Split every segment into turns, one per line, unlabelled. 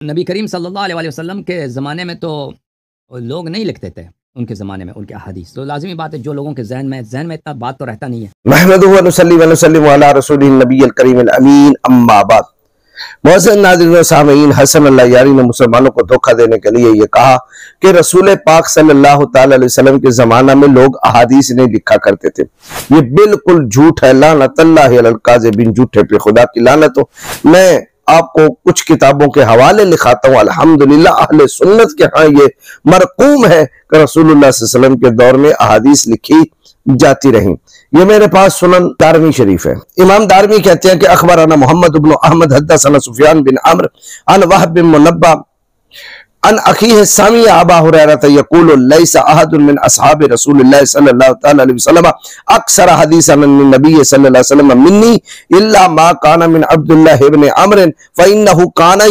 नबी करीम सल्लल्लाहु अलैहि वसल्लम के ज़माने में तो लोग नहीं लिखते थे, उनके ज़माने में उनके अहादीस, तो लाज़िमी बात है जो लोगों के जहन में इतना बात तो रहता नहीं है।
महमदुहु व नुसल्ली व नुसल्लिमु अला रसूलिल नबिय्यिल करीमिल अमीन, अम्मा बाद। मुअज़्ज़िज़ नाज़रीन व सामीईन, हसन अल्लाह यारी ने मुसलमानों को धोखा देने के लिए ये कहा कि रसूल पाक सल्लल्लाहु तआला अलैहि वसल्लम के ज़माना में लोग अहादीस नहीं लिखा करते थे। ये बिल्कुल झूठ है। लानतल्लाहि अलल काज़िबीन, झूठे पे खुदा की लानत हो। मैं आपको कुछ किताबों के हवाले लिखाता हूँ। अल्हम्दुलिल्लाह अहले सुन्नत के यहाँ ये मरकूम है कि रसूलुल्लाह सल्लल्लाहु अलैहि वसल्लम के दौर में अहादीस लिखी जाती रही। ये मेरे पास सुनन दारमी शरीफ है। इमाम दारमी कहते हैं कि अखबरना मोहम्मद इब्न अहमद हद्दसना सुफियान बिन अम्र अन वहब बिन मुनब्बा अन अखीह सामी अबा हुरैरा यक़ूलु लैसा अहदुन मिन अस्हाबि रसूलिल्लाह सल्लल्लाहु तआला अलैहि वसल्लम अक्सर हदीसन अन नबी सल्लल्लाहु अलैहि वसल्लम मिन्नी इल्ला मा काना मिन अब्दुल्लाह इब्न अम्र फइन्नहु काना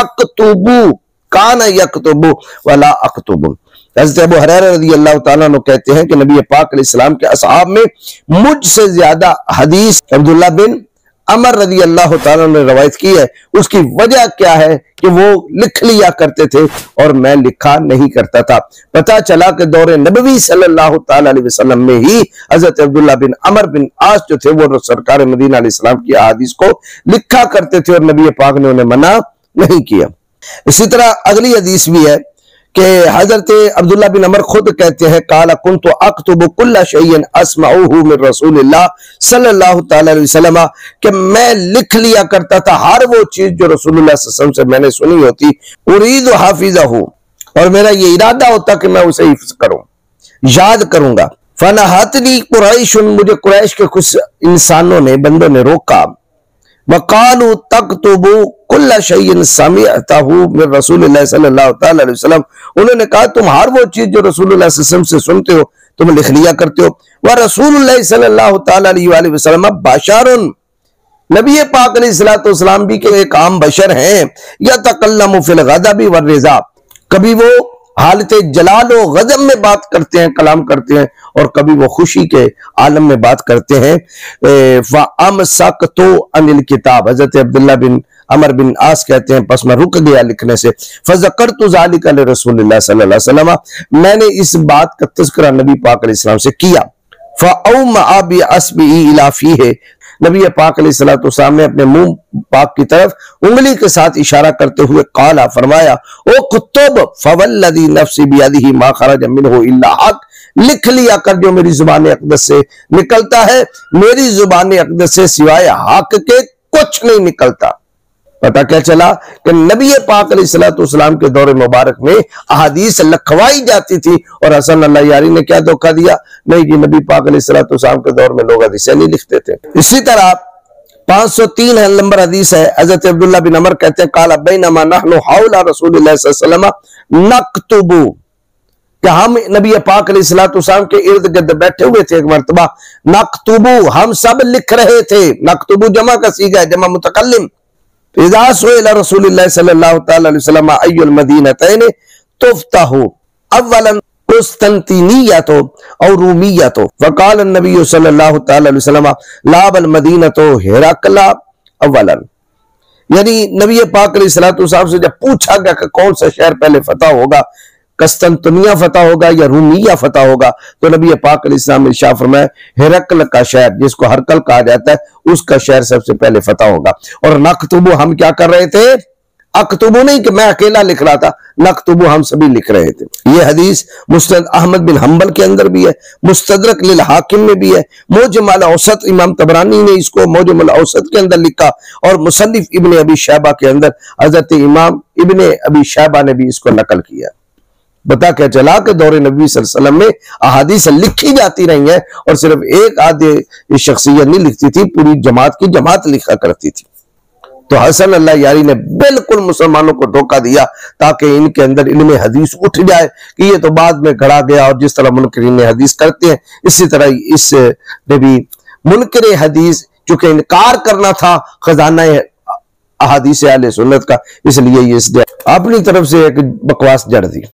यक्तुबु वला अक्तुबु। हज़रत अबू हुरैरा रज़ियल्लाहु ताला अन्हु कहते हैं कि नबी पाक अलैहिस्सलाम के असहाब में मुझसे ज्यादा हदीस अब्दुल्लाह बिन अमर रज़ियल्लाहु ताला ने रवायत की है। उसकी वजह क्या है कि वो लिख लिया करते थे और मैं लिखा नहीं करता था। पता चला कि दौरे नबवी सल्लल्लाहु ताला अलैहि वसल्लम में ही हज़रत अब्दुल्लाह बिन अमर बिन आस जो थे वो सरकार मदीना अलैहिस्सलाम की हदीस को लिखा करते थे और नबी पाक ने उन्हें मना नहीं किया। इसी तरह अगली हदीस भी है कि हजरत अब्दुल्लाह बिन अमर खुद कहते हैं काला कुन्तु अक्तुबु कुल्ला शैइन अस्माउहु मिन रसूलिल्लाह सल्लल्लाहु तआला अलैहि वसल्लम, कि मैं लिख लिया करता था हर वो चीज जो रसूलुल्लाह सल्लल्लाहु अलैहि वसल्लम से मैंने सुनी होती, उरीदु हाफिज़हु, और मेरा ये इरादा होता कि मैं उसे हिफ्ज़ करूं, याद करूंगा। फनहतनी कुरैशुन, मुझे कुरैश के कुछ इंसानों ने, बंदों ने रोका। वक़ालू तक्तुबु कुल्ला शैइन समिअतहु मिन रसूलिल्लाह सल्लल्लाहु तआला अलैहि वसल्लम, उन्होंने कहा तुम हर वो चीज जो रसूलुल्लाह सल्लल्लाहु अलैहि वसल्लम से सुनते हो तुम लिख लिया करते हो। व रसूलुल्लाह सल्लल्लाहु तआला अलैहि वसल्लम बशरुन, नबी पाक अलैहिस्सलातु वस्सलाम भी के एक आम बशर हैं। यतकल्लमु फिल गज़बि वर रिज़ा, कभी वो हालत जलाल और गजब में बात करते हैं, कलाम करते हैं, और कभी वो खुशी के आलम में बात करते हैं। फ़अमसकतु अनिल किताब, हज़रत अब्दुल्लाह बिन अमर बिन आस कहते हैं बस मैं रुक गया लिखने से। फ़ज़करतु ज़ालिका लिरसूलिल्लाह सल्लल्लाहु अलैहि वसल्लम, मैंने इस बात का तज़किरा नबी पाक अलैहिस्सलाम से किया। फ़अउमा बिअस्बिही इला फ़ीहि, नबी पाक अलैहिस्सलातु वस्सलाम ने अपने मुंह पाक की तरफ उंगली के साथ इशारा करते हुए काला, फरमाया ओ कुतुब फवल्लज़ी नफ्सी बियदिही मा खरज मिन्हु इल्ला हक, लिख लिया कर जो मेरी जुबान अक़दस से निकलता है, मेरी जुबान अक़दस से सिवाय हक के कुछ नहीं निकलता। पता क्या चला कि नबी पाक अलैहिस्सलातु वस्सलाम के दौरे मुबारक में अहादीस लिखवाई जाती थी और हसन अल्लाह यारी ने क्या धोखा दिया, नहीं जी नबी पाक अलैहिस्सलातु वस्सलाम के दौर में लोग हदीसें नहीं लिखते थे। इसी तरह 503 नंबर हदीस है। हज़रत अब्दुल्लाह बिन अमर कहते हैं काला बैनमा नहनु हौला रसूलिल्लाह सल्लल्लाहु अलैहि वसल्लम नक्तुबु, कि हम नबी पाक अलैहिस्सलातु वस्सलाम के इर्द गिर्द बैठे हुए थे एक मर्तबा, नक्तुबु, हम सब लिख रहे थे। नक्तुबु जमा का सीगा है, जमा मुतकल्लिम। इज़ा सुइला रसूलुल्लाह सल्लल्लाहु तआला अलैहि वसल्लम अय्युल मदीनतैन तुफ्तहु अव्वलन कुस्तंतीनियतो और रूमियतो, फ़क़ाल नबी सल्लल्लाहु तआला अलैहि वसल्लम लाबल मदीनतो हिरकला अव्वलन, यानी नबी पाक अलैहिस्सलातु वस्सलाम से जब पूछा गया कि कौन सा शहर पहले फतह होगा, कस्तंतनिया फतह होगा या रूमिया फतह होगा, तो नबी पाक अलैहिस्सलाम ने इरशाद फरमाया हिरकल का शहर, जिसको हरकल कहा जाता है, उसका शहर सबसे पहले फतह होगा। और नक्तुबु, हम क्या कर रहे थे, अक्तुबु नहीं कि मैं अकेला लिख रहा था, नक्तुबु हम सभी लिख रहे थे। ये हदीस मुस्नद अहमद बिन हंबल के अंदर भी है, मुस्तदरक लिल हाकिम में भी है, मोजमुल औसत इमाम तबरानी ने इसको मोजमुल औसत के अंदर लिखा, और मुसन्निफ इब्ने अबी शैबा के अंदर हजरत इमाम इब्ने अबी शैबा ने भी इसको नकल किया। बता क्या चला कि दौरे नबी सल्लल्लाहु अलैहि वसल्लम में अहादीस लिखी जाती रही है और सिर्फ एक आधे शख्सियत नहीं लिखती थी, पूरी जमात की जमात लिखा करती थी। तो हसन अल्लाह यारी ने बिल्कुल मुसलमानों को धोखा दिया ताकि इनके अंदर इल्म हदीस उठ जाए कि ये तो बाद में गढ़ा गया, और जिस तरह मुनकरीन हदीस करते हैं इसी तरह इसने भी मुनकर हदीस चूंकि इनकार करना था खजाना अहादीस अहले सुन्नत का, इसलिए ये अपनी तरफ से एक बकवास जड़ दी।